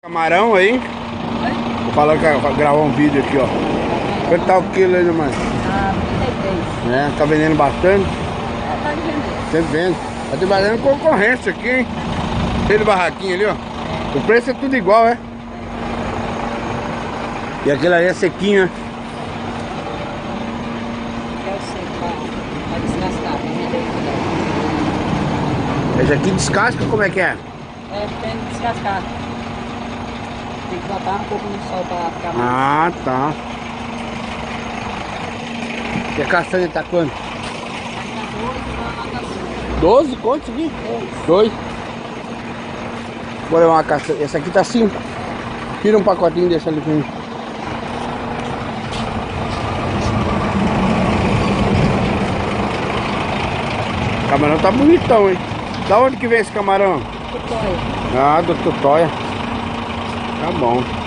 Camarão aí. Vou falar que vai gravar um vídeo aqui, ó. Quanto tá o quilo aí, mano? Ah, 33. É, tá vendendo bastante? Pode vender. Sempre vendo. Tá trabalhando concorrência aqui, hein? Cheio de barraquinho ali, ó. O preço é tudo igual, é? E aquele ali é sequinho, né? Quero ser pra descascar, pra vender. Esse aqui descasca, como é que é? É, tem que descascar. Tem que botar um pouco no sol pra ficar mais. Ah, tá. E a castanha tá quanto? 12? Quanto isso aqui? 2. Vou levar uma castanha. Essa aqui tá 5. Tira um pacotinho desse ali pra mim. O camarão tá bonitão, hein? Da onde que vem esse camarão? Tutóia. Ah, do Tutóia. Tá bom.